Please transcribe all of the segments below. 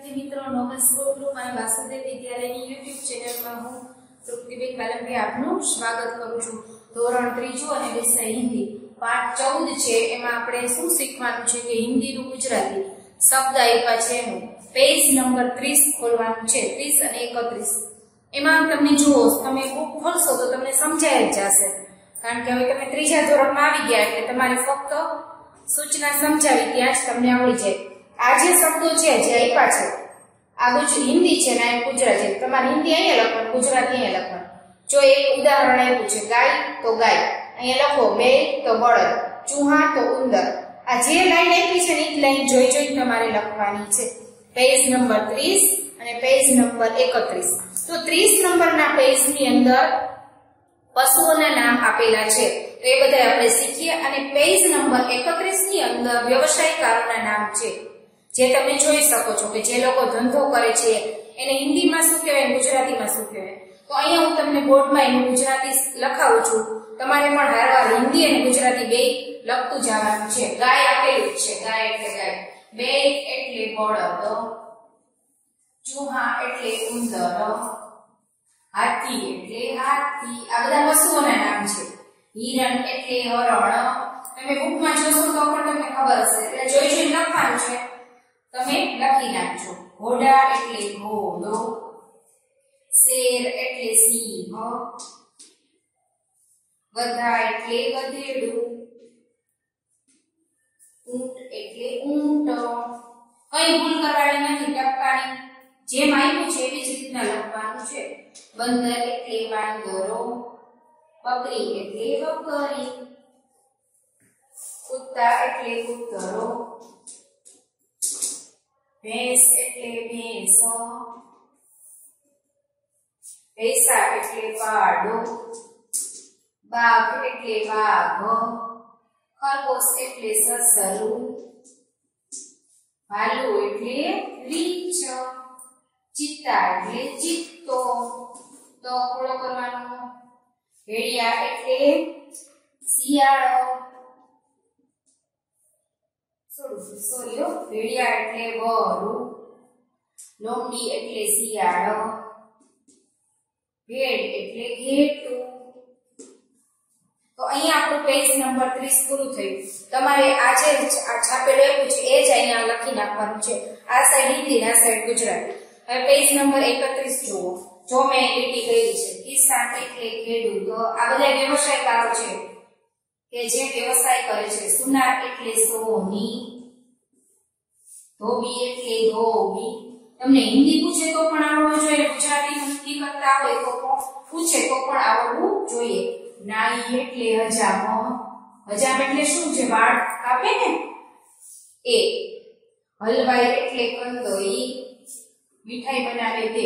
વિદ્યાર્થી મિત્રો Nobel group અને વાસુદેવ વિદ્યાલયની YouTube ચેનલમાં હું તૃપ્તિબેન કાલંબી આપનું સ્વાગત કરું છું। ધોરણ 3 અને વિષય હિન્દી પાઠ 14 છે। એમાં આપણે શું શીખવાનું છે કે હિન્દીનું ગુજરાતી શબ્દ આપ્યા છે એનું પેજ નંબર 30 ખોલવાનું છે। 30 અને 31 એમાં તમને જુઓ તમે બુક ખોલશો તો તમને સમજાય જ જશે, કારણ કે હવે તમે ત્રીજા ધોરણમાં આવી ગયા એટલે તમારે ફક્ત સૂચના સમજાવી ત્યાં જ તમને આવડી જાય। આ જે શબ્દો છે જે આપ્યા છે આ હિન્દી છે ને આ ગુજરાતી, તમારે હિન્દી અહીંયા લખવાનું, ગુજરાતી અહીંયા લખવાનું। જો એક ઉદાહરણ આપ્યું છે ગાય તો ગાય, અહીંયા લખો બેલ તો બળદ, ચૂહા તો ઉંદર। આ જે લાઈન આપી છે ને એ લાઈન જોઈ જોઈને તમારે લખવાની છે। પેજ નંબર 30 અને પેજ નંબર 31। તો 30 નંબરના પેજની અંદર પશુઓના નામ આપેલા છે તો એ બધા આપણે શીખીએ, અને પેજ નંબર 31 ની અંદર વ્યવસાયકારોના નામ છે જે તમે જોઈ શકો છો કે જે લોકો ધંધો કરે છે એને હિન્દીમાં શું કહેવાય, ગુજરાતીમાં શું કહેવાય। તો અહીંયા હું તમને બોર્ડમાં એનું ગુજરાતી લખાવું છું, તમારે પણ હારવાર હિન્દી અને ગુજરાતી બે લખતું જવાનું છે। ગાય આપેલું છે, ગાય એટલે ગાય, બેલ એટલે બળદ, ચૂહા એટલે ઉંદર, હાથી એટલે હાથી, આ બધા પશુઓના નામ છે। હિરણ એટલે હરણ, તમે બુકમાં જોશો તો પણ તમને ખબર હશે એટલે જોઈ જોઈને લખવાનું છે, તમે લખી નાખજો। ઘોડા એટલે ઘોડો, શેર એટલે સિંહ, ગધા એટલે ગધેડું, ઊંટ એટલે ઊંટ। કઈ ભૂલ કરવાની નથી, ટપકાની જેમ આપ્યું છે એવી જ રીતના લખવાનું છે। બંદર એટલે વાંદરો, બકરી એટલે બકરી, કુત્તા એટલે કૂતરો, ભેંસ એટલે ભેંસો, ભેંસા એટલે પાડો, બાઘ એટલે વાઘ, ખરગોશ એટલે સસલું, ભાલુ એટલે રીંછ, ચિત્તા એટલે ચિત્તો, તો ખોળો કરવાનો। ભેડિયા એટલે શિયાળો, ભેડિયા એટલે વરુ, લોમડી એટલે શિયાળો, ભેડ એટલે ઘેટું। તો અહીંયા આપણું પેજ નંબર 30 પૂરું થયું। તમારે આ જે છાપેલું આપ્યું છે એ જ અહીંયા લખી નાખવાનું છે, આ સાઈડ હિન્દી આ સાઈડ ગુજરાતી। હવે પેજ નંબર 31 જુઓ, જો મેં લીટી કરી છે, કિસાન એટલે ખેડૂત, આ બધા વ્યવસાયકારો છે કે જે વ્યવસાય કરે છે। સુનાર એટલે સોની, ધોબી એટલે ધોબી। તમને હિન્દી પૂછે તો પણ આવડવું જોઈએ, ગુજરાતી હિન્દી કરતા આવડે તો પૂછે તો પણ આવડવું જોઈએ। નાઈ એટલે હજામ, હજામ એટલે શું છે, વાળ કાપે ને એ। હલવાઈ એટલે કંદોઈ, મીઠાઈ બનાવે તે।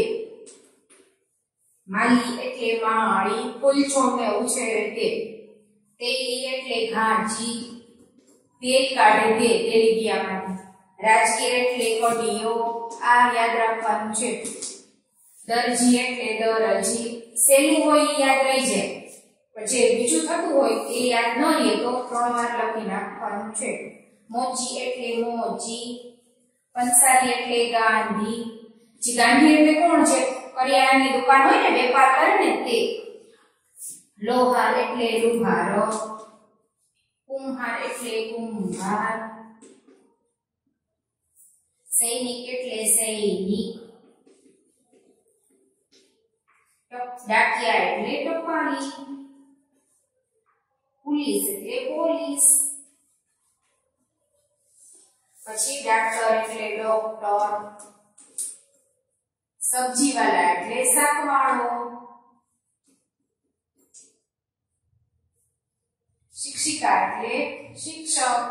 માલી એટલે માળી, ફૂલ છોડને ઉછેરે તે। તેલી એટલે ઘાંચી, તેલ કાઢે તે તેલીબિયામાંથી। રાજગીર એટલે કડીઓ, આ યાદ રાખવાનું છે। દરજી એટલે દરજી, સેલું હોય એ યાદ રહી જાય, પણ જે બીજું થતું હોય એ યાદ ન રહે તો 3 વાર લખી નાખવાનું છે। મોચી એટલે મોચી, પંસારી એટલે ગાંધી, જે ગાંધી એટલે કોણ છે, કરિયાણાની દુકાન હોય ને વેપાર કરે ને તે। લોહાર એટલે લુહારો, કુમ્હાર એટલે કુંભાર, સૈનિક એટલે સૈનિક, ડાકિયા એટલે ટપાલી, પોલીસ એટલે પોલીસ, પછી ડાક્ટર એટલે ડોક્ટર, સબ્જીવાલા એટલે શાકવાળો, શિક્ષિકા એટલે શિક્ષક,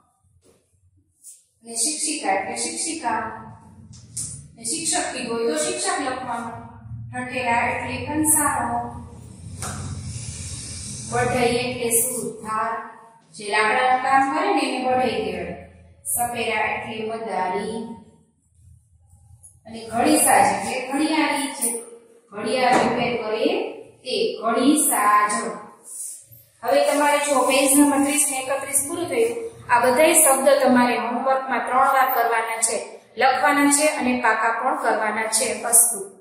અને શિક્ષિકા એટલે શિક્ષિકા, અને શિક્ષક કીધું હોય તો શિક્ષક લખવાનું। ઠઠેરા એટલે કંસારો, બઢઈ એટલે સુથાર, જે લાકડાનું કામ કરે ને એને બઢઈ કહેવાય। સપેરા એટલે મદારી, અને ઘડીસાજ એટલે ઘડિયાળી છે, ઘડિયાળ રિપેર કરે તે ઘડીસાજ। હવે તમારે જો પેજ નંબર 30 ને 31 પૂરું થયું। આ બધા શબ્દ તમારે હોમવર્કમાં 3 વાર કરવાના છે, લખવાના છે અને પાકા પણ કરવાના છે. અસ્તુ.